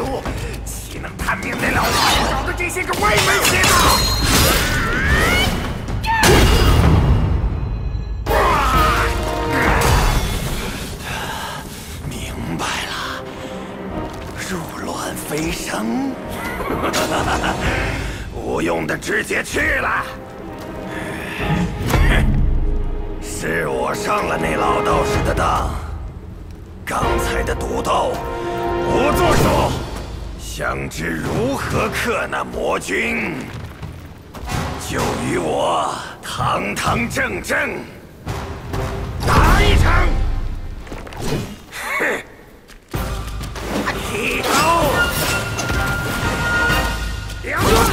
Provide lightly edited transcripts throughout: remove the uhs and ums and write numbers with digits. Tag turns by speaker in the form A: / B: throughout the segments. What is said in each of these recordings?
A: 毒，岂能探明那老八找的这些个歪门邪道？明白了，入乱飞升，无用的直接去了。是我上了那老道士的当。 刚才的毒斗，我做手。想知如何克那魔君，就与我堂堂正正打一场。哼！一刀，两断。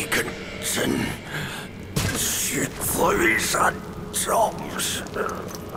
A: 去紫云山赵氏。